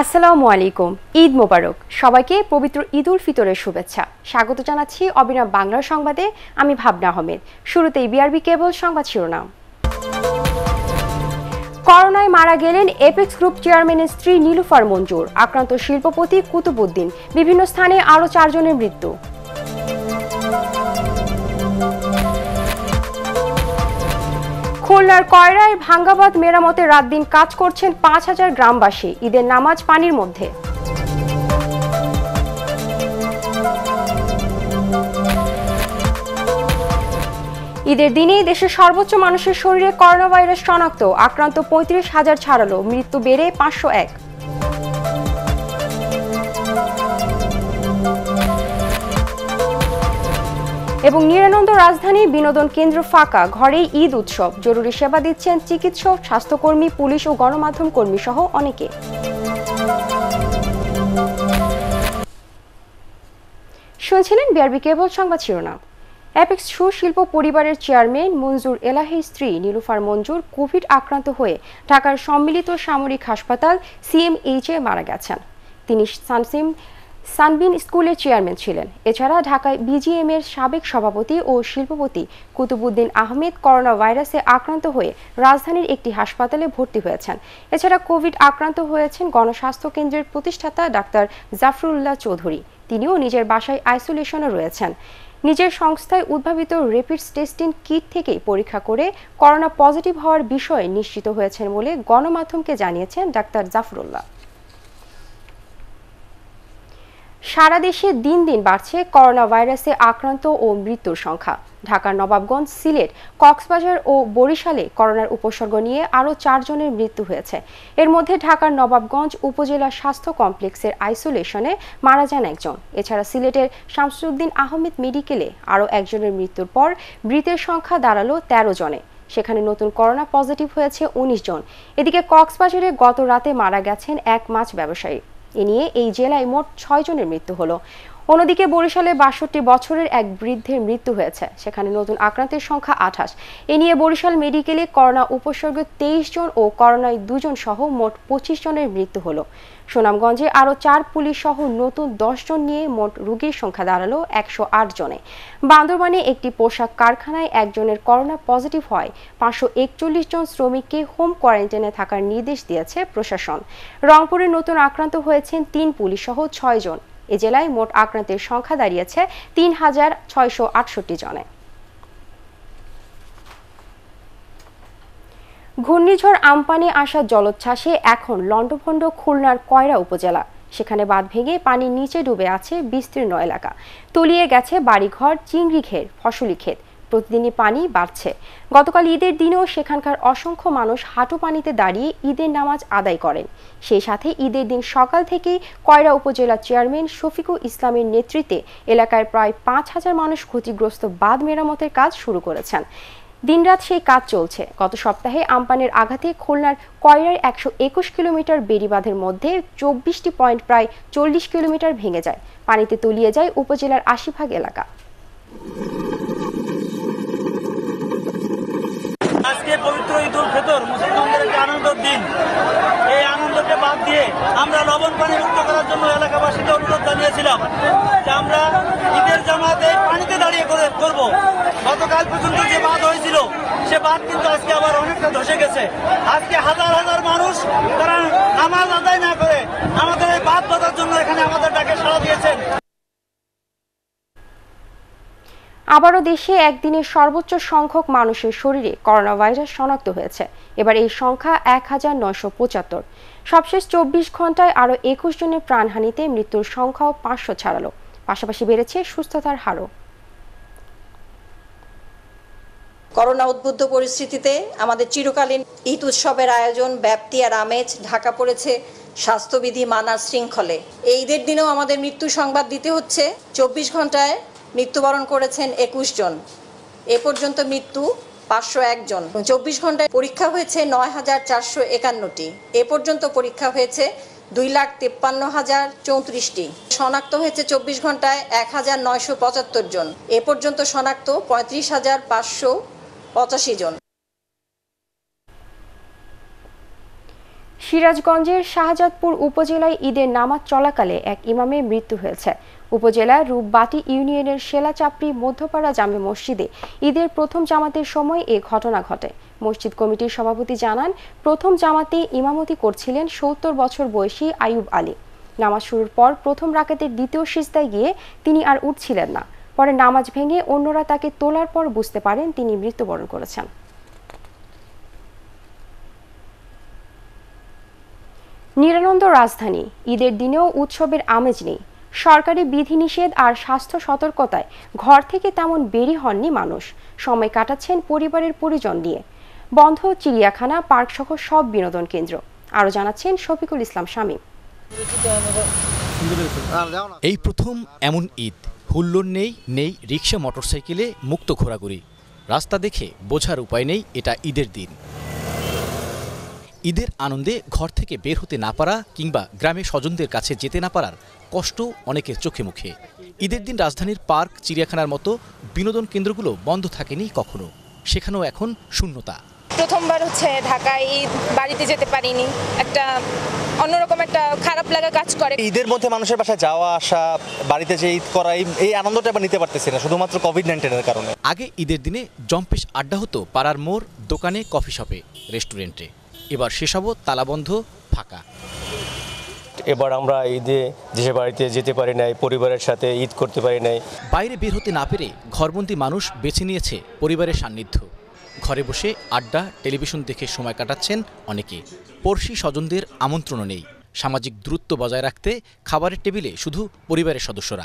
আসসালামু আলাইকুম। ঈদ মোবারক। সবাইকে পবিত্র ঈদ উল ফিতরের শুভেচ্ছা। স্বাগত জানাচ্ছি অবিরাম বাংলা সংবাদে। আমি ভাবনা আহমেদ। শুরুতেই বিআরবি কেবল সংবাদ শিরোনাম। করোনায় মারা গেলেন এপেক্স গ্রুপ চেয়ারম্যানের স্ত্রী নীলুফার মঞ্জুর। আক্রান্ত শিল্পপতি কুতুবউদ্দিন। বিভিন্ন স্থানে আরও 4 জনের মৃত্যু। খুলনার কয়রায় ভাঙ্গাবাঁধ মেরামতে রাত দিন কাজ করছেন 5,000 গ্রামবাসী। ঈদের নামাজ পানির মধ্যে। ঈদের দিনেই দেশের সর্বোচ্চ মানুষের শরীরে করোনা ভাইরাস শনাক্ত। আক্রান্ত 35,000 ছাড়ালো, মৃত্যু বেড়ে 501। এবং নিরানন্দ রাজধানী বিনোদন কেন্দ্র ফাঁকা, ঘরেই ঈদ উৎসব। জরুরি সেবা দিচ্ছেন চিকিৎসক, স্বাস্থ্যকর্মী, পুলিশ ও গণমাধ্যম কর্মী সহ অনেকে। শুনছিলেন বিআরবি কেবল সংবাদ শিরোনাম। অ্যাপেক্স সুশিল্প পরিবারের চেয়ারম্যান মঞ্জুর এলাহির স্ত্রী নীলুফার মঞ্জুর কোভিড আক্রান্ত হয়ে ঢাকার সম্মিলিত সামরিক হাসপাতাল সিএমএইচে মারা গেছেন। তিনি সানবিন স্কুলের চেয়ারম্যান ছিলেন। এছাড়া ঢাকায় বিজিএম-এর সাবেক সভাপতি ও শিল্পপতি কুতুবউদ্দিন আহমেদ করোনা ভাইরাসে আক্রান্ত হয়ে রাজধানীর একটি হাসপাতালে ভর্তি হয়েছেন। এছাড়া কোভিড আক্রান্ত হয়েছেন গণস্বাস্থ্য কেন্দ্রের প্রতিষ্ঠাতা ডাক্তার জাফরুল্লাহ চৌধুরী। তিনিও নিজের বাসায় আইসোলেশনে রয়েছেন। নিজের সংস্থায় উদ্ভাবিত র্যাপিড টেস্টিং কিট থেকেই পরীক্ষা করে করোনা পজিটিভ হওয়ার বিষয়ে নিশ্চিত হয়েছেন বলে গণমাধ্যমকে জানিয়েছেন ডাক্তার জাফরুল্লাহ। সারা দেশে দিন দিন বাড়ছে করোনা ভাইরাসে আক্রান্ত ও মৃত্যুর সংখ্যা। ঢাকার নবাবগঞ্জ, সিলেট, কক্সবাজার ও বরিশালে করোনার উপসর্গ নিয়ে আরও 4 জনের মৃত্যু হয়েছে। এর মধ্যে ঢাকার নবাবগঞ্জ উপজেলা স্বাস্থ্য কমপ্লেক্সের আইসোলেশনে মারা যান একজন। এছাড়া সিলেটের শামসুদ্দিন আহমেদ মেডিকেলে আরও একজনের মৃত্যুর পর মৃতের সংখ্যা দাঁড়ালো 13 জনে। সেখানে নতুন করোনা পজিটিভ হয়েছে 19 জন। এদিকে কক্সবাজারে গত রাতে মারা গেছেন এক মাছ ব্যবসায়ী। এ নিয়ে এই জেলায় মোট 6 জনের মৃত্যু হলো। অন্যদিকে বরিশালে 62 বছরের এক বৃদ্ধের মৃত্যু হয়েছে। সেখানে নতুন আক্রান্তের সংখ্যা 28। এ নিয়ে বরিশাল মেডিকেলে করোনা উপসর্গ 23 জন ও করোনায় 2 জন সহ মোট 25 জনের মৃত্যু হলো। সুনামগঞ্জে আরও 4 পুলিশ সহ নতুন 10 জন নিয়ে মোট রোগীর সংখ্যা দাঁড়ালো 108 জনে। বান্দরবানে একটি পোশাক কারখানায় একজনের করোনা পজিটিভ হয়। 541 জন শ্রমিককে হোম কোয়ারেন্টাইনে থাকার নির্দেশ দিয়েছে প্রশাসন। রংপুরে নতুন আক্রান্ত হয়েছেন 3 পুলিশ সহ 6 জন। এ জেলায় মোট আক্রান্তের সংখ্যা দাঁড়িয়েছে 3,668 জনে। ঘূর্ণিঝড় আম্পানে আসা জলোচ্ছ্বাসে এখন লন্ডভন্ড খুলনার কয়রা উপজেলা। সেখানে বাঁধ ভেঙে পানির নিচে ডুবে আছে বিস্তীর্ণ এলাকা। তলিয়ে গেছে বাড়িঘর, চিংড়ি ঘের, ফসলি ক্ষেত। প্রতিদিনই পানি বাড়ছে। গতকাল ঈদের দিনেও সেখানকার অসংখ্য মানুষ হাঁটু পানিতে দাঁড়িয়ে ঈদের নামাজ আদায় করেন। সেই সাথে ঈদের দিন সকাল থেকেই কয়রা উপজেলা চেয়ারম্যান শফিকুল ইসলামের নেতৃত্বে এলাকায় প্রায় 5,000 মানুষ ক্ষতিগ্রস্ত বাঁধ মেরামতের কাজ শুরু করেছেন। দিনরাত সেই কাজ চলছে। গত সপ্তাহে আম্পানের আঘাতে খুলনার কয়রার 121 কিলোমিটার বেড়িবাঁধের মধ্যে 24টি পয়েন্ট প্রায় 40 কিলোমিটার ভেঙে যায়। পানিতে তলিয়ে যায় উপজেলার 80% এলাকা। আজকে পবিত্র ঈদ উল ফিতর মুসলমানদের একটি আনন্দের দিন। এই আনন্দকে বাদ দিয়ে আমরা লবণ পানি মুক্ত করার জন্য এলাকাবাসীকে অনুরোধ জানিয়েছিলাম যে আমরা ঈদের জামাতে পানিতে দাঁড়িয়ে করব। গতকাল পর্যন্ত যে বাঁধ হয়েছিল সে বাঁধ কিন্তু আজকে আবার অনেকটা ধসে গেছে। আজকে হাজার হাজার মানুষ তারা নামাজ আদায় না করে আমাদের এই বাঁধ বাঁধার জন্য এখানে আমাদের ডাকে সাড়া দিয়েছেন। আবারও দেশে একদিনে সর্বোচ্চ সংখ্যক মানুষের শরীরে করোনা ভাইরাস শনাক্ত হয়েছে। এবার এই সংখ্যা 1,975। সবশেষ 24 ঘন্টায় আরও 21 জনের প্রাণহানিতে মৃত্যুর সংখ্যাও 500 ছাড়ালো। পাশাপাশি বেড়েছে সুস্থতার হারও। করোনা উদ্বুদ্ধ পরিস্থিতিতে আমাদের চিরকালীন ঈদ উৎসবের আয়োজন, ব্যাপ্তি আর আমেজ ঢাকা পড়েছে স্বাস্থ্যবিধি মানার শৃঙ্খলে। এই ঈদের দিনেও আমাদের মৃত্যু সংবাদ দিতে হচ্ছে। 24 ঘন্টায় মৃত্যুবরণ করেছেন 21 জন। এ পর্যন্ত মৃত্যু 501 জন। 24 ঘন্টায় পরীক্ষা হয়েছে 9,451টি। এ পর্যন্ত পরীক্ষা হয়েছে 2,53,034টি। শনাক্ত হয়েছে 24 ঘন্টায় 1,975 জন। এ পর্যন্ত শনাক্ত 35,585 জন। সিরাজগঞ্জের শাহজাদপুর উপজেলায় ঈদের নামাজ চলাকালে এক ইমামের মৃত্যু হয়েছে। উপজেলার রূপবাটি ইউনিয়নের শেলাচাপড়ি মধ্যপাড়া জামে মসজিদে ঈদের প্রথম জামাতের সময় এ ঘটনা ঘটে। মসজিদ কমিটির সভাপতি জানান, প্রথম জামাতে ইমামতি করছিলেন ৭০ বছর বয়সী আইয়ুব আলী। নামাজ শুরুর পর প্রথম রাকাতের দ্বিতীয় সিজদায় গিয়ে তিনি আর উঠছিলেন না। পরে নামাজ ভেঙে অন্যরা তাকে তোলার পর বুঝতে পারেন তিনি মৃত্যুবরণ করেছেন। নিরানন্দ রাজধানী, ঈদের দিনেও উৎসবের আমেজ নেই। সরকারি বিধিনিষেধ আর স্বাস্থ্য সতর্কতায় ঘর থেকে তেমন বেরি হননি মানুষ। সময় কাটাচ্ছেন পরিবারের পরিজন নিয়ে। বন্ধ চিড়িয়াখানা, পার্ক সহ সব বিনোদন কেন্দ্র। আরও জানাচ্ছেন শফিকুল ইসলাম শামীম। এই প্রথম এমন ঈদ, হুল্লোড় নেই রিক্সা মোটরসাইকেলে মুক্ত ঘোরাঘুরি। রাস্তা দেখে বোঝার উপায় নেই এটা ঈদের দিন। ঈদের আনন্দে ঘর থেকে বের হতে না পারা কিংবা গ্রামে স্বজনদের কাছে যেতে না পারার কষ্ট অনেকের চোখে মুখে। ঈদের দিন রাজধানীর পার্ক, চিড়িয়াখানার মতো বিনোদন কেন্দ্রগুলো বন্ধ থাকেনি কখনো, সেখানেও এখন শূন্যতা। প্রথমবার হচ্ছে ঢাকায় ঈদ, বাড়িতে যেতে পারিনি, একটা অন্যরকম একটা খারাপ লাগা কাজ করে। ঈদের মধ্যে মানুষের বাসায় যাওয়া আসা, বাড়িতে যে ঈদ করা, এই আনন্দটা আবার নিতে পারতেছি না শুধুমাত্র কোভিড-19 কারণে। আগে ঈদের দিনে জম্পেশ আড্ডা হতো পাড়ার মোড়, দোকানে, কফি শপে, রেস্টুরেন্টে। এবার সেসবও তালাবন্ধ, ফাঁকা। এবার আমরা ঈদে দেশের বাড়িতে যেতে পারি নাই, পরিবারের সাথে ঈদ করতে পারি নাই। বাইরে বের হতে না পেরে ঘরবন্দি মানুষ বেছে নিয়েছে পরিবারের সান্নিধ্য। ঘরে বসে আড্ডা, টেলিভিশন দেখে সময় কাটাচ্ছেন অনেকে। পড়শি স্বজনদের আমন্ত্রণও নেই। সামাজিক দূরত্ব বজায় রাখতে খাবারের টেবিলে শুধু পরিবারের সদস্যরা।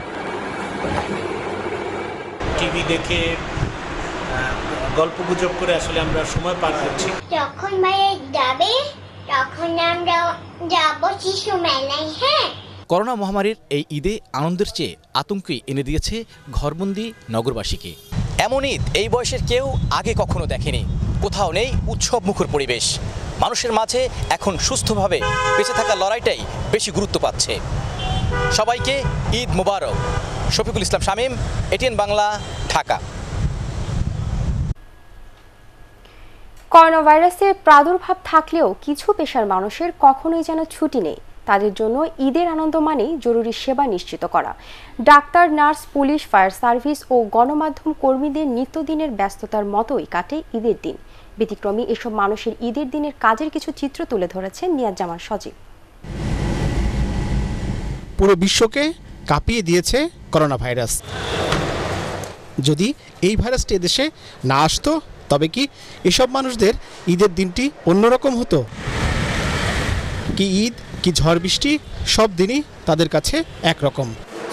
টিভি দেখে গল্পগুজব করে আসলে আমরা সময় পার করছি। যখন বাইরে যাবে তখন আমরা যাব শিশু মেলায়। হ্যাঁ, করোনা মহামারীর এই ঈদে আনন্দের চেয়ে আতঙ্কই এনে দিয়েছে ঘরবন্দি নগরবাসীকে। এমন ঈদ এই বয়সের কেউ আগে কখনো দেখেনি। কোথাও নেই উৎসব মুখর পরিবেশ। মানুষের মাঝে এখন সুস্থভাবে বেঁচে থাকার লড়াইটাই বেশি গুরুত্ব পাচ্ছে। সবাইকে ঈদ মোবারক। শফিকুল ইসলাম শামীম, এটিএন বাংলা, ঢাকা। করোনা ভাইরাসের প্রাদুর্ভাব থাকলেও কিছু পেশার মানুষের কখনোই যেন ছুটি নেই। তাদের জন্য ঈদের আনন্দ মানেই জরুরি সেবা নিশ্চিত করা। Doctor, nurse, police, fire service ও গণমাধ্যম কর্মীদের নিত্যদিনের ব্যস্ততার মতোই কাটে ঈদের দিন। ব্যতিক্রমী এসব মানুষের ঈদের দিনের কাজের কিছু চিত্র তুলে ধরেছেন নিয়াজ জামান সজীব। পুরো বিশ্বকে কাঁপিয়ে দিয়েছে করোনা ভাইরাস। যদি এই ভাইরাসটি এদেশে না আসতো তবে কি এসব মানুষদের ঈদের দিনটি অন্যরকম হতো? কি ঈদ, কি ঝড় বৃষ্টি, সব দিনই তাদের কাছে একরকম।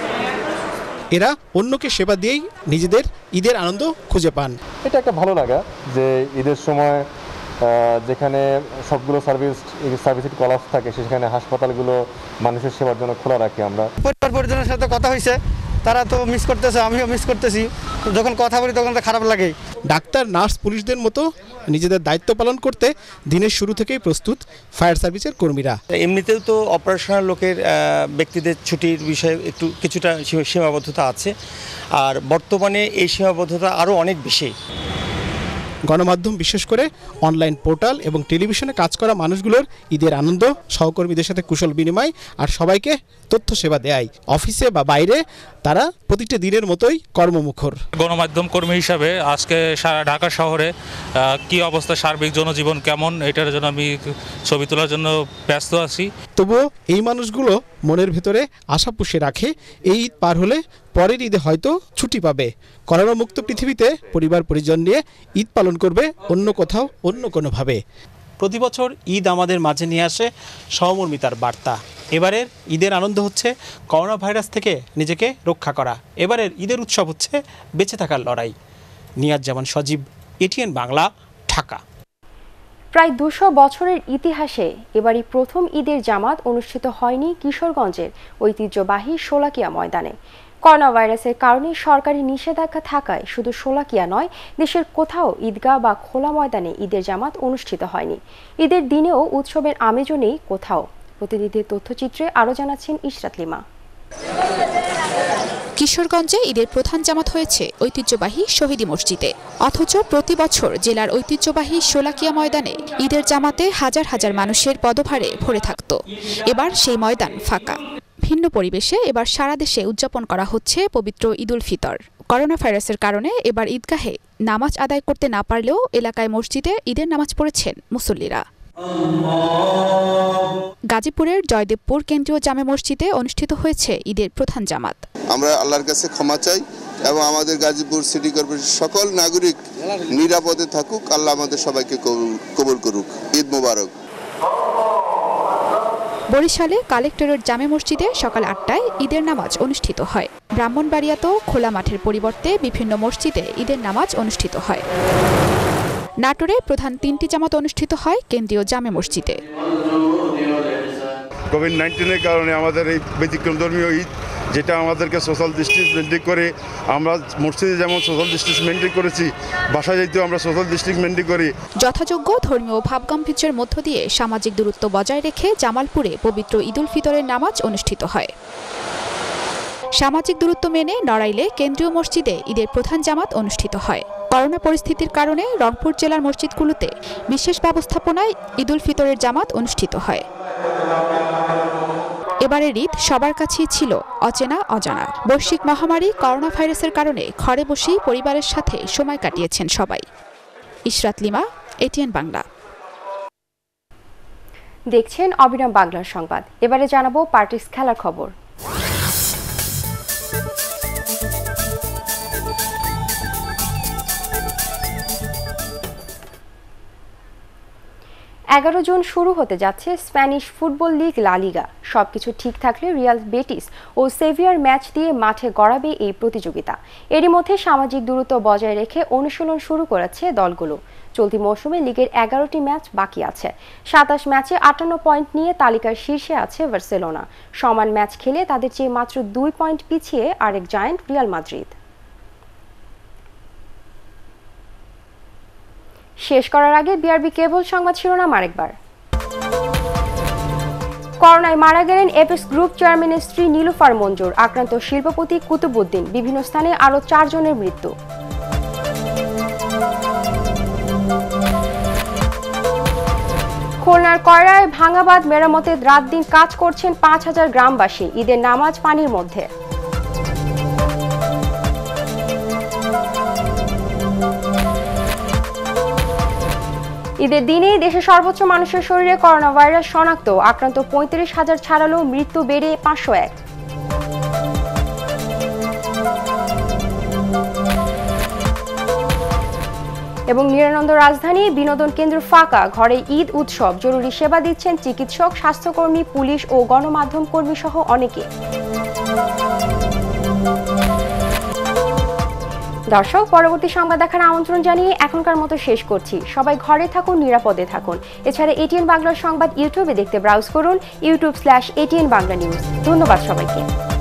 এরা অন্যকে সেবা দিয়েই নিজেদের ঈদের আনন্দ খুঁজে পান। এটা একটা ভালো লাগা যে ঈদের সময় যেখানে সবগুলো সার্ভিস কলাপস থাকে, সেখানে হাসপাতালগুলো মানুষের সেবার জন্য খোলা রাখি আমরা। পরিজনের সাথে কথা হয়েছে, তারা তো মিস করতেছে, আমিও মিস করতেছি। যখন কথা বলি তখন তো খারাপ লাগে। ডাক্তার, নার্স, পুলিশদের মতো নিজেদের দায়িত্ব পালন করতে দিনের শুরু থেকেই প্রস্তুত ফায়ার সার্ভিসের কর্মীরা। এমনিতেও তো অপারেশনাল লোকের ব্যক্তিদের ছুটির বিষয়ে কিছুটা সীমাবদ্ধতা আছে, আর বর্তমানে এই সীমাবদ্ধতা আরও অনেক বেশি। গণমাধ্যম, বিশেষ করে অনলাইন পোর্টাল এবং টেলিভিশনে কাজ করা মানুষগুলোর ঈদের আনন্দ, সহকর্মীদের সাথে কুশল বিনিময় আর সবাইকে তথ্য সেবা দেয়। অফিসে বা বাইরে তারা প্রতিটা দিনের মতোই কর্মমুখর। গণমাধ্যম কর্মী হিসাবে আজকে সারা ঢাকা শহরে কি অবস্থা, সার্বিক জনজীবন কেমন, এটার জন্য আমি ছবি তোলার জন্য ব্যস্ত আছি। তবুও এই মানুষগুলো মনের ভেতরে আশা পুষে রাখে এই ঈদ পার হলে পরের ঈদে হয়তো ছুটি পাবে। করোনা মুক্ত পৃথিবীতে পরিবার পরিজন নিয়ে ঈদ পালন করবে অন্য কোথাও, অন্য কোনোভাবে। প্রতি বছর ঈদ আমাদের মাঝে নিয়ে আসে সহমর্মিতার বার্তা। এবারের ঈদের আনন্দ হচ্ছে করোনা ভাইরাস থেকে নিজেকে রক্ষা করা। এবারের ঈদের উৎসব হচ্ছে বেঁচে থাকার লড়াই। নিয়াজ জামান সজীব, এটিএন বাংলা, ঢাকা। প্রায় 200 বছরের ইতিহাসে এবারই প্রথম ঈদের জামাত অনুষ্ঠিত হয়নি কিশোরগঞ্জের ঐতিহ্যবাহী শোলাকিয়া ময়দানে। করোনা ভাইরাসের কারণে সরকারি নিষেধাজ্ঞা থাকায় শুধু শোলাকিয়া নয়, দেশের কোথাও ঈদগাহ বা খোলা ময়দানে ঈদের জামাত অনুষ্ঠিত হয়নি। ঈদের দিনেও উৎসবের আমেজও নেই কোথাও। প্রতিনিধির তথ্যচিত্রে আরও জানাচ্ছেন ইশরাত লিমা। কিশোরগঞ্জে ঈদের প্রধান জামাত হয়েছে ঐতিহ্যবাহী শহীদী মসজিদে, অথচ প্রতি বছর জেলার ঐতিহ্যবাহী শোলাকিয়া ময়দানে ঈদের জামাতে হাজার হাজার মানুষের পদভারে ভরে থাকত। এবার সেই ময়দান ফাঁকা। ভিন্ন পরিবেশে এবার সারা দেশে উদযাপন করা হচ্ছে পবিত্র ঈদুল ফিতর। করোনা ভাইরাসের কারণে এবার ঈদগাহে নামাজ আদায় করতে না পারলেও এলাকায় মসজিদে ঈদের নামাজ পড়েছেন মুসল্লিরা। গাজীপুরের জয়দেবপুর কেন্দ্রীয় জামে মসজিদে অনুষ্ঠিত হয়েছে ঈদের প্রধান জামাত। আমরা আল্লাহর কাছে ক্ষমা চাই এবং আমাদের গাজীপুর সিটি কর্পোরেশন সকল নাগরিক নিরাপদে থাকুক। আল্লাহ আমাদের সবাইকে কবুল করুক। ঈদ মোবারক। বরিশালে কালেক্টরেট জামে মসজিদে সকাল ৮টায় ঈদের নামাজ অনুষ্ঠিত হয়। ব্রাহ্মণবাড়িয়াতেও খোলা মাঠের পরিবর্তে বিভিন্ন মসজিদে ঈদের নামাজ অনুষ্ঠিত হয়। নাটোরে প্রধান 3টি জামাত অনুষ্ঠিত হয় কেন্দ্রীয় জামে মসজিদে। কোভিড-19-এর কারণে আমাদের এই ব্যতিক্রম ধর্মীয় ঈদ, যেটা আমাদেরকে সোশ্যাল ডিস্টেন্স মেনটেন করে, আমরা মসজিদে যেমন সোশ্যাল ডিস্টেন্স মেনটেন করেছি, বাসায় যেতেও আমরা সোশ্যাল ডিস্টেন্স মেনটেন করি। যথাযোগ্য ধর্মীয় ভাবগাম্ভীর্যের মধ্য দিয়ে সামাজিক দূরত্ব বজায় রেখে জামালপুরে পবিত্র ঈদুল ফিতরের নামাজ অনুষ্ঠিত হয়। সামাজিক দূরত্ব মেনে নড়াইলে কেন্দ্রীয় মসজিদে ঈদের প্রধান জামাত অনুষ্ঠিত হয়। করোনা পরিস্থিতির কারণে রংপুর জেলার মসজিদগুলোতে বিশেষ ব্যবস্থাপনায় ঈদুল ফিতরের জামাত অনুষ্ঠিত হয়। এবারের ঈদ সবার কাছেই ছিল অচেনা অজানা। বৈশ্বিক মহামারী করোনা ভাইরাসের কারণে ঘরে বসেই পরিবারের সাথে সময় কাটিয়েছেন সবাই। ইশরাত লিমা, এটিএন বাংলা। দেখছেন অবিরাম বাংলার সংবাদ। এবারে জানাবো পার্টিস খেলার খবর। 11 জুন শুরু হতে যাচ্ছে স্প্যানিশ ফুটবল লিগ লা লিগা। সবকিছু ঠিক থাকলে রিয়াল বেটিস ও সেভিয়ার ম্যাচ দিয়ে মাঠে গড়াবে এই প্রতিযোগিতা। এরই মধ্যে সামাজিক দূরত্ব বজায় রেখে অনুশীলন শুরু করেছে দলগুলো। চলতি মৌসুমে লিগের 11টি ম্যাচ বাকি আছে। 27 ম্যাচে 58 পয়েন্ট নিয়ে তালিকার শীর্ষে আছে বার্সেলোনা। সমান ম্যাচ খেলে তাদের চেয়ে মাত্র 2 পয়েন্ট পিছিয়ে আরেক জায়ান্ট রিয়াল মাদ্রিদ। শেষ করার আগে বিআরবি কেবল সংবাদ শিরোনাম আরেকবার। করোনায় মারা গেলেন এপেক্স গ্রুপ চেয়ারম্যানের স্ত্রী নীলুফার মঞ্জুর। আক্রান্ত শিল্পপতি কুতুবউদ্দিন। বিভিন্ন স্থানে আরও 4 জনের মৃত্যু। খুলনার কয়রায় ভাঙা বাঁধ মেরামতে রাত দিন কাজ করছেন 5000 গ্রামবাসী। ঈদের নামাজ পানির মধ্যে। ঈদের দিনেই দেশে সর্বোচ্চ মানুষের শরীরে করোনা ভাইরাস শনাক্ত। আক্রান্ত 35,000 ছাড়ালেও মৃত্যু বেড়ে 501। এবং নিরানন্দ রাজধানী বিনোদন কেন্দ্র ফাঁকা। ঘরে ঈদ উৎসব। জরুরি সেবা দিচ্ছেন চিকিৎসক, স্বাস্থ্যকর্মী, পুলিশ ও গণমাধ্যম কর্মী সহ অনেকে। দর্শক, পরবর্তী সংবাদ দেখার আমন্ত্রণ জানিয়ে এখনকার মতো শেষ করছি। সবাই ঘরে থাকুন, নিরাপদে থাকুন। এছাড়া এটিএন বাংলার সংবাদ ইউটিউবে দেখতে ব্রাউজ করুন, youtube/ATN Bangla News। ধন্যবাদ সবাইকে।